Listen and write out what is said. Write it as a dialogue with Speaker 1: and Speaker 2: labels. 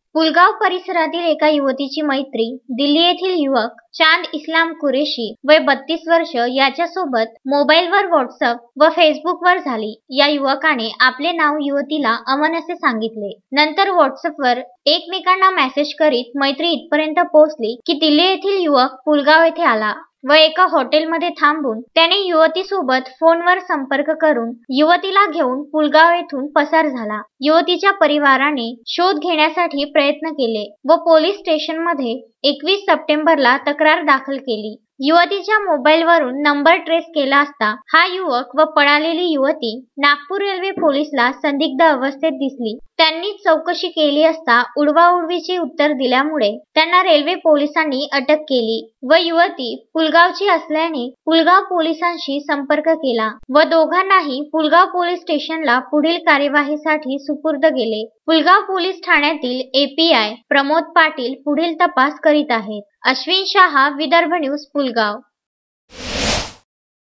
Speaker 1: पुलगाव परिसरातील एका युवतीची मैत्री दिल्ली येथील युवक चांद इस्लाम कुरेशी वय 32 वर्ष याच्यासोबत मोबाईलवर व्हॉट्सअप व फेसबुकवर झाली। या युवकाने आपले नाव युवतीला अमन असे सांगितले। नंतर व्हॉट्सअपवर एकमेकांना मेसेज करीत मैत्री इथपर्यंत पोहोचली की दिल्ली येथील युवक पुलगाव येथे आला व एका हॉटेलमध्ये थांबून त्याने युवतीसोबत फोनवर संपर्क करून युवतीला घेऊन पुलगाव येथून पसार झाला। युवतीच्या परिवाराने शोध घेण्यासाठी प्रयत्न केले व पोलीस स्टेशनमध्ये 21 सप्टेंबरला तक्रार दाखल केली। युवतीच्या मोबाईलवरून नंबर ट्रेस केला असता हा युवक व पळालेली युवती नागपूर रेल्वे पोलीसला संदिग्ध अवस्थेत दिसली। त्यांनी चौकशी केली असता उडवाउडवीची उत्तर दिल्यामुळे त्यांना रेल्वे पोलिसांनी अटक केली व युवती पुलगावची असल्याने पुलगाव पोलिसांशी संपर्क केला व दोघांनाही पुलगाव पोलीस स्टेशनला पुढील कार्यवाहीसाठी सुपूर्द केले। पुलगाव पोलीस ठाण्यातील एपीआय प्रमोद पाटील पुढील तपास करीत आहेत। अश्विन शहा, विदर्भ न्यूज, पुलगाव।